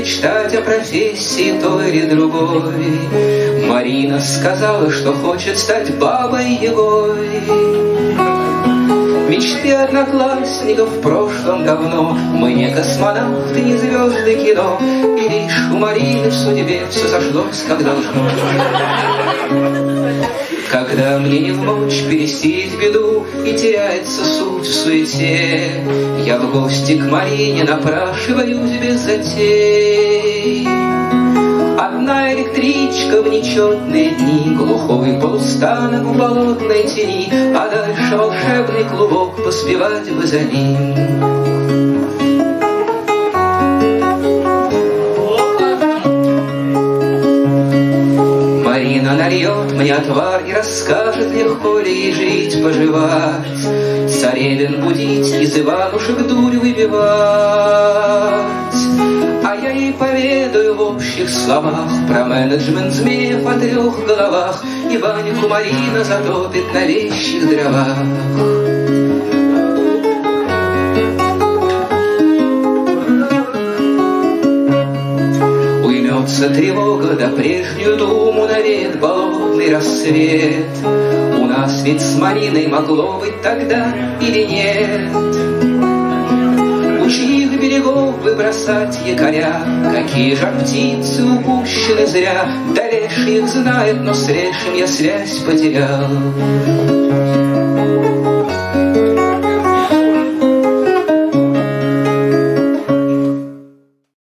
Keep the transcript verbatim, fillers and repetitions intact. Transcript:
мечтать о профессии той или другой. Марина сказала, что хочет стать бабой Егой. Мечты одноклассников в прошлом давно. Мы не космонавты, не звезды кино. И лишь у Марины в судьбе все сошлось, как должно. Когда мне не вмочь пересилить беду и теряется суть в суете, я в гости к Марине напрашиваюсь без затей. Одна электричка в нечетные дни, глухой полустанок в болотной тени, а дальше волшебный клубок, поспевать бы за ним. Марина нальет мне отвар и расскажет, легко ли ей жить, поживать, царевин будить, из Иванушек дурь выбивать. А я ей поведаю в общих словах про менеджмент змеев о трех головах, и Ваньку Марина затопит на вещих дровах. Уймется тревога, да прежнюю думу навеет болотный рассвет. У нас ведь с Мариной могло быть тогда или нет? У чьих берегов бы бросать якоря? Какие жар птицы упущены зря? Да леший их знает, но с лешим я связь потерял.